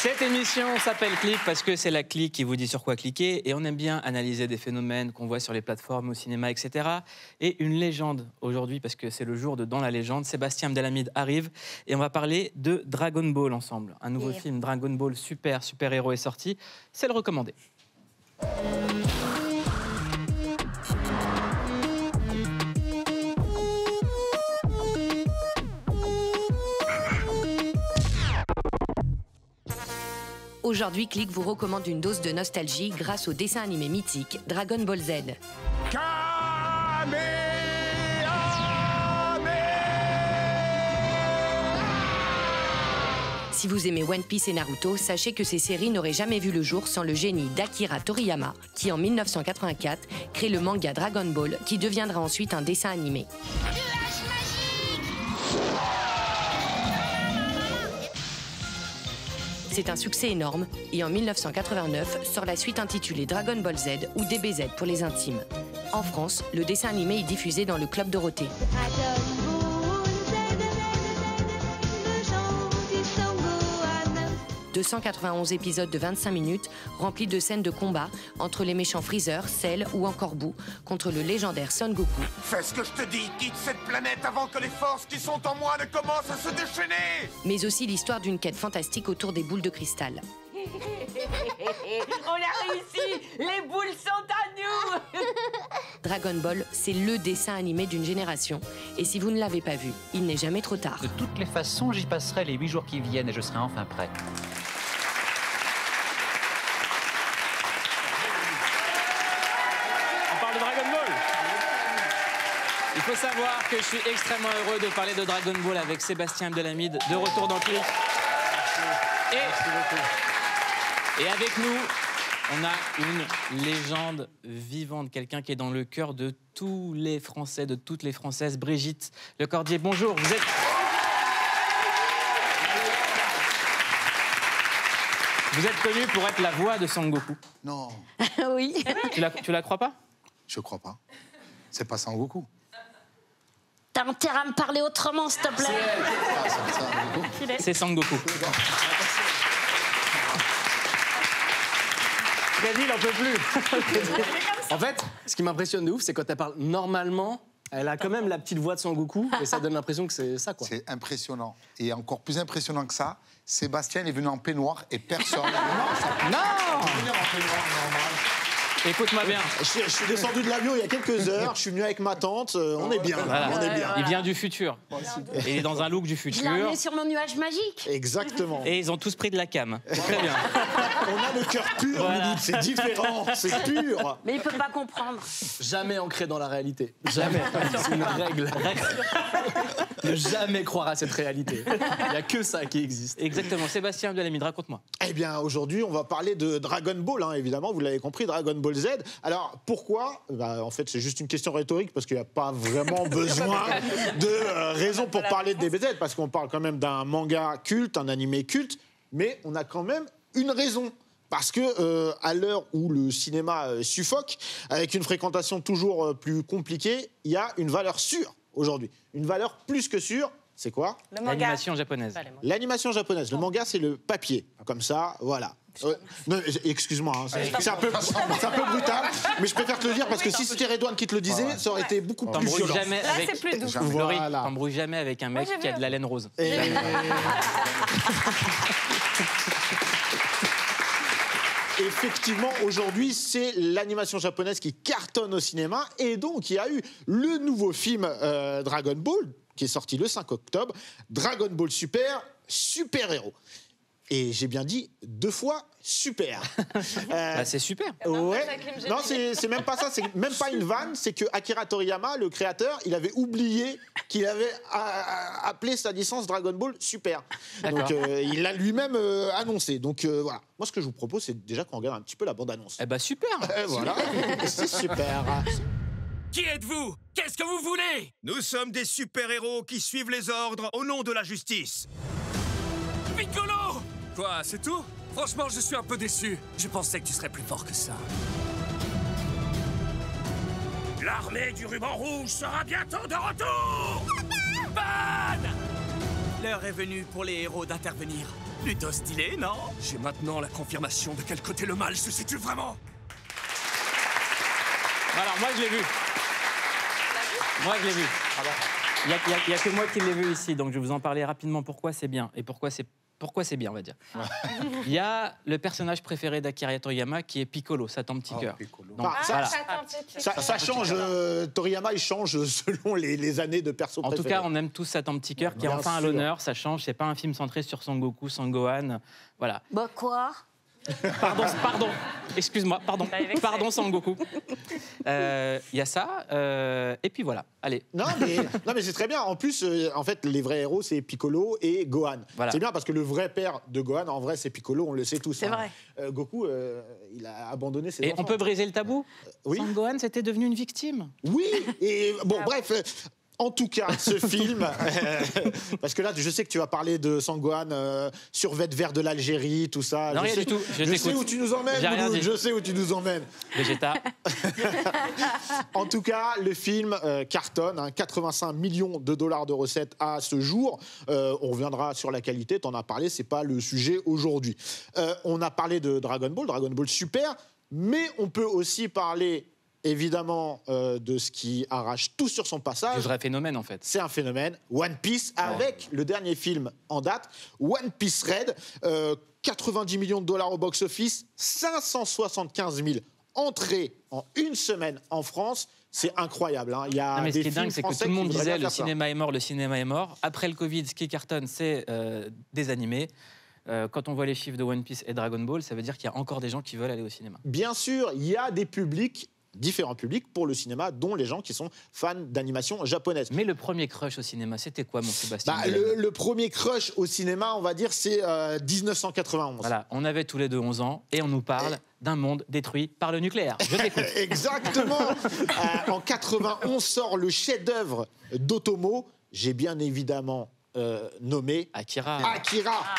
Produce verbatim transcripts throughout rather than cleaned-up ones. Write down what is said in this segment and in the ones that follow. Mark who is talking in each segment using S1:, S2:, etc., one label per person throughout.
S1: Cette émission s'appelle Click parce que c'est la clique qui vous dit sur quoi cliquer et on aime bien analyser des phénomènes qu'on voit sur les plateformes, au cinéma, et cetera. Et une légende aujourd'hui, parce que c'est le jour de Dans la légende, Sébastien Abdelhamid arrive et on va parler de Dragon Ball ensemble. Un nouveau yeah. film Dragon Ball super, super héros est sorti. C'est le recommandé.
S2: Aujourd'hui, Click vous recommande une dose de nostalgie grâce au dessin animé mythique Dragon Ball Z. Si vous aimez One Piece et Naruto, sachez que ces séries n'auraient jamais vu le jour sans le génie d'Akira Toriyama, qui en mille neuf cent quatre-vingt-quatre crée le manga Dragon Ball, qui deviendra ensuite un dessin animé. C'est un succès énorme et en mille neuf cent quatre-vingt-neuf sort la suite intitulée Dragon Ball Z ou D B Z pour les intimes. En France, le dessin animé est diffusé dans le Club Dorothée. deux cent quatre-vingt-onze épisodes de vingt-cinq minutes remplis de scènes de combat entre les méchants Freezer, Cell ou encore Boo contre le légendaire Son Goku.
S3: Fais ce que je te dis, quitte cette planète avant que les forces qui sont en moi ne commencent à se déchaîner.
S2: Mais aussi l'histoire d'une quête fantastique autour des boules de cristal.
S4: On a réussi! Les boules sont à nous!
S2: Dragon Ball, c'est le dessin animé d'une génération. Et si vous ne l'avez pas vu, il n'est jamais trop tard.
S5: De toutes les façons, j'y passerai les huit jours qui viennent et je serai enfin prêt.
S1: Il faut savoir que je suis extrêmement heureux de parler de Dragon Ball avec Sébastien Abdelhamid, de retour dans Click. Et, et avec nous, on a une légende vivante, quelqu'un qui est dans le cœur de tous les Français, de toutes les Françaises. Brigitte Lecordier, bonjour. Vous êtes... Vous êtes connue pour être la voix de Son Goku.
S6: Non.
S2: Oui.
S1: Tu la, tu la crois pas?
S6: Je crois pas. C'est pas Son Goku.
S7: T'as intérêt à me parler autrement, s'il te plaît.
S1: C'est Son Goku.
S8: Freddy, il en peut plus. En fait, ce qui m'impressionne de ouf, c'est quand elle parle normalement, elle a quand même la petite voix de Son Goku, et ça donne l'impression que c'est ça, quoi.
S6: C'est impressionnant. Et encore plus impressionnant que ça, Sébastien est venu en peignoir et personne... non,
S8: non
S6: venir en peignoir normal.
S1: Écoute-moi bien.
S9: Je, je suis descendu de l'avion il y a quelques heures, je suis venu avec ma tante, euh, on est bien,
S1: voilà.
S9: on est bien.
S1: Il vient du futur. Et il est dans un look du futur.
S7: Je l'ai emmené sur mon nuage magique.
S9: Exactement.
S1: Et ils ont tous pris de la cam. Très bien.
S9: On a le cœur pur, voilà. C'est différent, c'est pur.
S7: Mais il peut pas comprendre.
S8: Jamais ancré dans la réalité. Jamais. C'est une règle. Ne jamais croire à cette réalité. Il n'y a que ça qui existe.
S1: Exactement. Sébastien Abdelhamid, raconte-moi.
S9: Eh bien, aujourd'hui, on va parler de Dragon Ball, hein, évidemment, vous l'avez compris, Dragon Ball Z. Alors, pourquoi? Bah, en fait, c'est juste une question rhétorique, parce qu'il n'y a pas vraiment besoin de euh, raison pour parler de D B Z, parce qu'on parle quand même d'un manga culte, un animé culte, mais on a quand même une raison. Parce que euh, à l'heure où le cinéma euh, suffoque, avec une fréquentation toujours euh, plus compliquée, il y a une valeur sûre aujourd'hui. Une valeur plus que sûre, c'est quoi?
S1: L'animation japonaise.
S9: L'animation japonaise. Le manga, c'est le papier. Comme ça, voilà. Euh, non, excuse-moi, hein, c'est un, peu, un peu brutal, mais je préfère te le dire parce que si c'était Redouane qui te le disait, ça aurait été beaucoup plus violent.
S1: Jamais
S4: Là,
S1: avec...
S4: c'est plus doux.
S1: Voilà. T'embrouilles jamais avec un mec
S4: Moi,
S1: qui a de la laine rose.
S9: Et... Effectivement, aujourd'hui, c'est l'animation japonaise qui cartonne au cinéma. Et donc, il y a eu le nouveau film euh, Dragon Ball, qui est sorti le cinq octobre. Dragon Ball Super, super héros. Et j'ai bien dit deux fois super.
S1: Euh, bah, c'est super.
S9: Ouais. Non, c'est même pas ça. C'est même pas une vanne. C'est que Akira Toriyama, le créateur, il avait oublié qu'il avait a, a, appelé sa licence Dragon Ball Super. Donc euh, il l'a lui-même euh, annoncé. Donc euh, voilà. Moi, ce que je vous propose, c'est déjà qu'on regarde un petit peu la bande-annonce.
S1: Eh bah super.
S9: Euh, voilà. C'est super.
S10: Qui êtes-vous? Qu'est-ce que vous voulez?
S3: Nous sommes des super-héros qui suivent les ordres au nom de la justice.
S10: Piccolo! Quoi, c'est tout? Franchement, je suis un peu déçu. Je pensais que tu serais plus fort que ça.
S3: L'armée du ruban rouge sera bientôt de retour.
S10: Ban! L'heure est venue pour les héros d'intervenir. Plutôt stylé, non? J'ai maintenant la confirmation de quel côté le mal se situe vraiment.
S1: Alors, moi, je l'ai vu. Moi, je l'ai vu. Il n'y a, a, a que moi qui l'ai vu ici, donc je vais vous en parler rapidement pourquoi c'est bien et pourquoi c'est pourquoi c'est bien, on va dire. Il y a le personnage préféré d'Akira Toriyama qui est Piccolo, Satan Petit Cœur.
S9: Oh,
S1: Donc,
S9: ah,
S1: voilà.
S9: ça, ça, ça change, euh, Toriyama, il change selon les, les années de perso
S1: En
S9: préférés.
S1: tout cas, on aime tous Satan Petit Cœur qui est
S9: Bien
S1: enfin à
S9: sûr.
S1: l'honneur, ça change, c'est pas un film centré sur Son Goku, Son Gohan, voilà.
S7: Bah quoi?
S1: Pardon, pardon, excuse-moi, pardon, pardon Sangoku. Il euh, y a ça, euh, et puis voilà, allez.
S9: Non, mais, non, mais c'est très bien. En plus, euh, en fait, les vrais héros, c'est Piccolo et Gohan.
S1: Voilà.
S9: C'est bien parce que le vrai père de Gohan, en vrai, c'est Piccolo, on le sait tous.
S7: C'est
S9: hein.
S7: vrai.
S9: Euh, Goku, euh, il a abandonné ses
S1: Et
S9: enfants.
S1: on peut briser le tabou
S9: oui.
S1: Son Gohan, c'était devenu une victime.
S9: Oui, et bon, bref... euh, En tout cas, ce film, euh, parce que là, je sais que tu vas parler de Sangohan, euh, survêt vert de l'Algérie, tout ça.
S1: Non,
S9: je
S1: rien
S9: sais,
S1: du tout, je
S9: Je, sais
S1: t'écoute.
S9: où tu nous emmènes,
S1: J'ai rien
S9: Mouloud,
S1: dit.
S9: je sais où tu nous emmènes.
S1: Vegeta.
S9: En tout cas, le film euh, cartonne, hein, quatre-vingt-cinq millions de dollars de recettes à ce jour. Euh, on reviendra sur la qualité, t'en as parlé, c'est pas le sujet aujourd'hui. Euh, on a parlé de Dragon Ball, Dragon Ball Super, mais on peut aussi parler... évidemment, euh, de ce qui arrache tout sur son passage.
S1: C'est un vrai phénomène, en fait.
S9: C'est un phénomène. One Piece, avec le dernier film en date, One Piece Red, euh, quatre-vingt-dix millions de dollars au box-office, cinq cent soixante-quinze mille entrées en une semaine en France. C'est incroyable. Hein. Il y a
S1: Non, mais ce
S9: des
S1: qui est dingue,
S9: films
S1: c'est que
S9: français
S1: tout le monde
S9: qui voudraient
S1: disait
S9: bien
S1: le
S9: faire ça.
S1: cinéma est mort, le cinéma est mort. Après le Covid, ce qui cartonne, c'est euh, des animés. Euh, quand on voit les chiffres de One Piece et Dragon Ball, ça veut dire qu'il y a encore des gens qui veulent aller au cinéma.
S9: Bien sûr, il y a des publics, différents publics pour le cinéma, dont les gens qui sont fans d'animation japonaise.
S1: Mais le premier crush au cinéma, c'était quoi, mon Sébastien?
S9: Bah, le, le premier crush au cinéma, on va dire, c'est euh, dix-neuf cent quatre-vingt-onze.
S1: Voilà, on avait tous les deux onze ans et on nous parle et... d'un monde détruit par le nucléaire. Je t'écoute.
S9: Exactement. euh, En quatre-vingt-onze sort le chef-d'œuvre d'Otomo. J'ai bien évidemment euh, nommé
S1: Akira.
S9: Akira.
S1: Ah.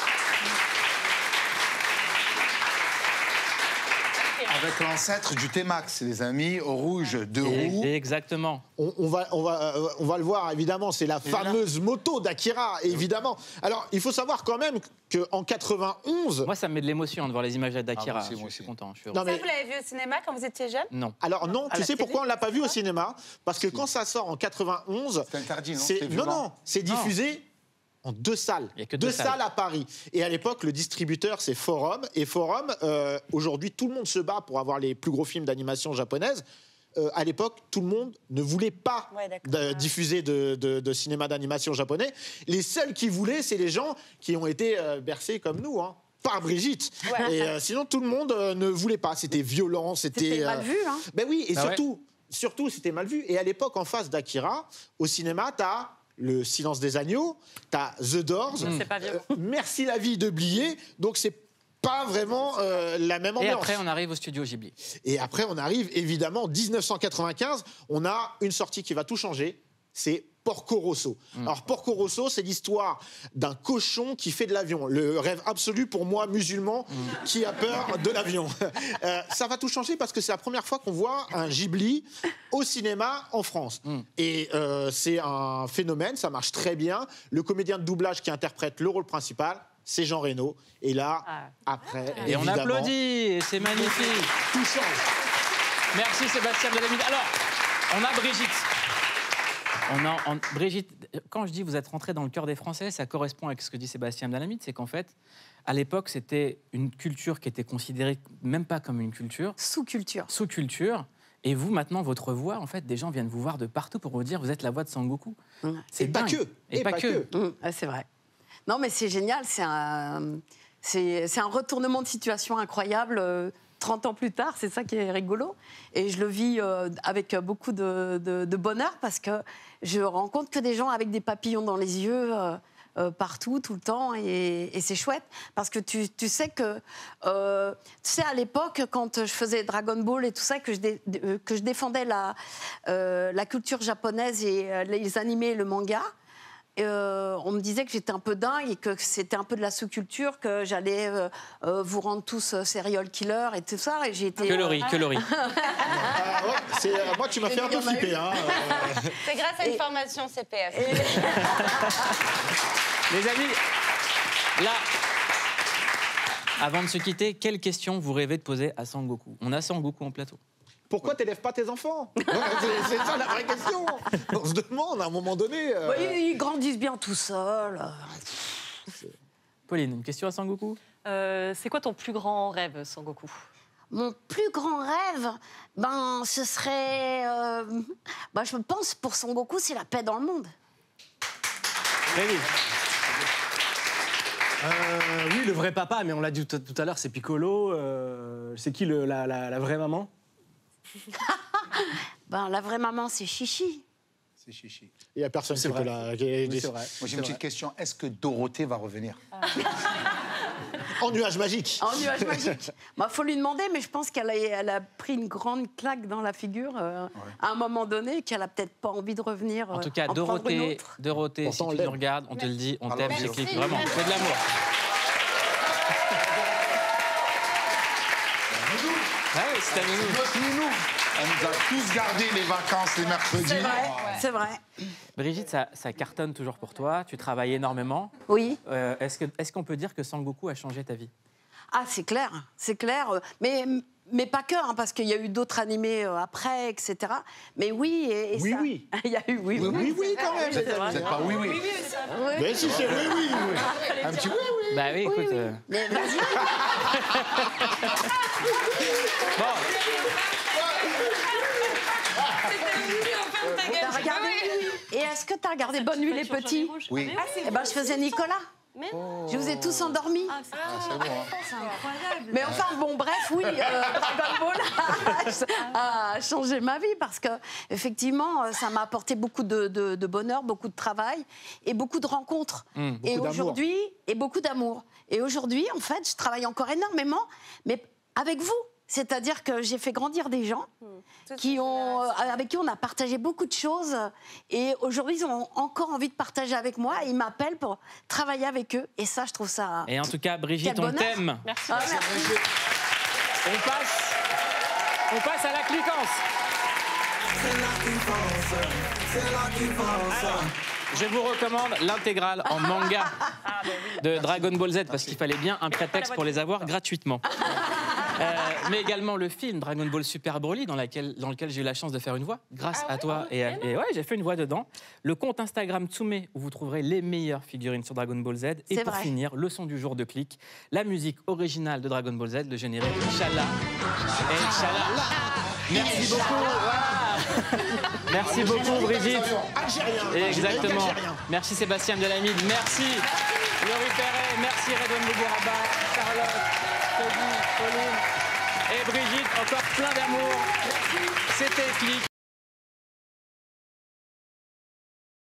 S6: Avec l'ancêtre du T-Max, les amis, au rouge, deux
S1: Et,
S6: roues.
S1: exactement.
S9: On, on, va, on, va, euh, on va le voir, évidemment, c'est la fameuse moto d'Akira, évidemment. Alors, il faut savoir quand même qu'en quatre-vingt-onze...
S1: Moi, ça me met de l'émotion de voir les images d'Akira.
S6: Ah, moi aussi, moi
S1: je
S6: aussi.
S1: suis content. Je suis
S9: Non,
S1: heureux.
S9: mais-
S11: Ça, vous l'avez vu au cinéma quand vous étiez jeune?
S1: Non.
S9: Alors non,
S11: À
S9: tu
S11: la
S9: sais
S11: télé,
S9: pourquoi on ne l'a pas vu au cinéma? Parce que quand ça sort en quatre-vingt-onze...
S6: C'est interdit, non
S9: c'est-
S6: C'est
S9: Non,
S6: violent.
S9: non, c'est diffusé en deux salles.
S1: Il y a que
S9: deux
S1: deux
S9: salles.
S1: salles.
S9: à Paris. Et à l'époque, le distributeur, c'est Forum. Et Forum, euh, aujourd'hui, tout le monde se bat pour avoir les plus gros films d'animation japonaise. Euh, à l'époque, tout le monde ne voulait pas
S11: Ouais, d'accord.
S9: de- diffuser de, de- de cinéma d'animation japonais. Les seuls qui voulaient, c'est les gens qui ont été euh, bercés comme nous, hein, par Brigitte.
S11: Ouais.
S9: Et euh, sinon, tout le monde euh, ne voulait pas. C'était violent, c'était...
S7: C'était mal
S9: euh,
S7: vu, hein.
S9: Ben oui, et
S1: Ah ouais.
S9: surtout, surtout c'était mal vu. Et à l'époque, en face d'Akira, au cinéma, t'as Le Silence des Agneaux, t'as The Doors,
S11: C'est pas violent.
S9: euh, Merci la vie de Blier, donc c'est pas vraiment euh, la même
S1: Et
S9: ambiance.
S1: après, on arrive au studio Ghibli.
S9: Et après, on arrive évidemment dix-neuf cent quatre-vingt-quinze, on a une sortie qui va tout changer, c'est Porco Rosso. Alors Porco Rosso, c'est l'histoire d'un cochon qui fait de l'avion. Le rêve absolu pour moi, musulman, qui a peur de l'avion. Euh, ça va tout changer parce que c'est la première fois qu'on voit un Ghibli au cinéma en France. Et euh, c'est un phénomène, ça marche très bien. Le comédien de doublage qui interprète le rôle principal, c'est Jean Reno. Et là,
S11: Ah.
S9: après,
S1: Et on
S9: évidemment,
S1: applaudit, et c'est magnifique.
S9: tout change.
S1: Merci Sébastien Delamide. Alors, on a Brigitte. On a, en- Brigitte, quand je dis vous êtes rentrée dans le cœur des Français, ça correspond avec ce que dit Sébastien Delamide, c'est qu'en fait, à l'époque, c'était une culture qui était considérée même pas comme une culture,
S7: Sous-culture.
S1: sous-culture. Et vous, maintenant, votre voix, en fait, des gens viennent vous voir de partout pour vous dire vous êtes la voix de Sangoku. C'est
S9: Et pas
S1: dingue.
S9: que.
S1: Et, pas, que.
S7: Mmh, ouais, c'est vrai. Non, mais c'est génial. C'est un, c'est, c'est un retournement de situation incroyable. euh, trente ans plus tard, c'est ça qui est rigolo. Et je le vis euh, avec beaucoup de, de- de bonheur parce que je rencontre que des gens avec des papillons dans les yeux. euh, euh, partout, tout le temps, et, et c'est chouette parce que tu, tu sais que, euh, tu sais, à l'époque, quand je faisais Dragon Ball et tout ça, que je, dé- euh, que je défendais la, euh, la culture japonaise et euh, les animés et le manga, euh, on me disait que j'étais un peu dingue et que c'était un peu de la sous-culture, que j'allais euh, euh, vous rendre tous euh, serial killers et tout ça. Et j'ai été,
S1: Que le riz, que le riz.
S9: Ah ouais, c'est- euh, moi, tu m'as fait un peu flipper. Hein, euh.
S11: C'est grâce à une formation C P F.
S1: Les amis, là, Avant de se quitter, quelle question vous rêvez de poser à Sangoku? On a Sangoku en plateau.
S9: Pourquoi t'élèves pas tes enfants? C'est ça la vraie question. On se demande à un moment donné. Euh...
S7: Bah, ils, ils grandissent bien tout seuls.
S1: Pauline, une question à Sangoku?
S12: euh, C'est quoi ton plus grand rêve, Sangoku?
S7: Mon plus grand rêve, ben, ce serait... Euh, ben, je pense, pour Sangoku, c'est la paix dans le monde.
S8: Rémi. Euh, oui, le vrai papa, mais on l'a dit tout à l'heure, c'est Piccolo. Euh, c'est qui le, la, la, la vraie maman?
S7: Ben, la vraie maman, c'est Chichi.
S6: C'est Chichi.
S9: Il n'y a personne qui peut la... Oui,
S6: c'est vrai. Moi, j'ai une petite question. Est-ce que Dorothée va revenir?
S9: En nuage magique.
S7: En nuage magique. Il bah, faut lui demander, mais je pense qu'elle a, elle a pris une grande claque dans la figure euh, ouais. à un moment donné, qu'elle a peut-être pas envie de revenir.
S1: En tout cas,
S7: en
S1: Dorothée, Dorothée si tu nous regardes, on te le dit, on t'aime, c'est clic. Vraiment, fais de l'amour.
S6: Ah oui, c'est un nounou. Notre nounou. On nous a tous gardé les vacances les mercredis.
S7: C'est vrai, c'est vrai.
S1: Brigitte, ça, ça cartonne toujours pour toi. Tu travailles énormément.
S7: Oui.
S1: Euh, est-ce que, est-ce qu'on peut dire que Sangoku a changé ta vie?
S7: Ah, c'est clair, c'est clair. Mais, mais pas que, hein, parce qu'il y a eu d'autres animés euh, après, et cetera. Mais oui, et, et
S9: oui,
S7: ça...
S9: oui.
S7: Il y a eu oui,
S6: oui. Oui, oui, oui, quand même.
S7: Vous
S6: n'êtes pas oui, oui.
S7: oui, oui,
S6: oui. Mais si, c'est oui, oui. oui. Un petit oui, oui.
S1: Bah oui, écoute.
S7: Oui, oui.
S1: Euh...
S7: Mais vas-y.
S1: Bon.
S7: T'as regardé Et est-ce que t'as regardé Bonne nuit les petits?
S6: Oui.
S7: Ah, eh ben, je faisais Nicolas.
S6: Oh.
S7: Je vous ai tous endormis.
S6: Ah, c'est bon, hein.
S7: C'est incroyable. Mais enfin, bon, bref, oui, euh, Dragon Ball a, a changé ma vie parce que, effectivement, ça m'a apporté beaucoup de, de, de bonheur, beaucoup de travail et beaucoup de rencontres.
S6: Mmh,
S7: et aujourd'hui, et beaucoup d'amour. Et aujourd'hui, en fait, je travaille encore énormément, mais avec vous. C'est-à-dire que j'ai fait grandir des gens mmh. qui ont, avec qui on a partagé beaucoup de choses. Et aujourd'hui, ils ont encore envie de partager avec moi. Et ils m'appellent pour travailler avec eux. Et ça, je trouve ça...
S1: Et en tout cas, Brigitte, on t'aime.
S12: Merci.
S7: Ah, merci.
S1: On passe, on passe à la cliquance. Alors, je vous recommande l'intégrale en manga de Dragon Ball Z parce qu'il fallait bien un prétexte pour les avoir gratuitement. Euh, mais également le film Dragon Ball Super Broly dans, laquelle, dans lequel j'ai eu la chance de faire une voix grâce ah ouais, à toi et, à, et ouais j'ai fait une voix dedans, le compte Instagram Tsume où vous trouverez les meilleures figurines sur Dragon Ball Z et pour vrai. finir le son du jour de Click, la musique originale de Dragon Ball Z, le générique Inch'Allah et Inch'Allah. Merci beaucoup. Voilà. Merci beaucoup Brigitte. Exactement. Merci Sébastien Delamide. Merci Laurie Perret. Merci Redouane Bougouraba, Charlotte, Toby, Pauline et Brigitte. Encore plein d'amour.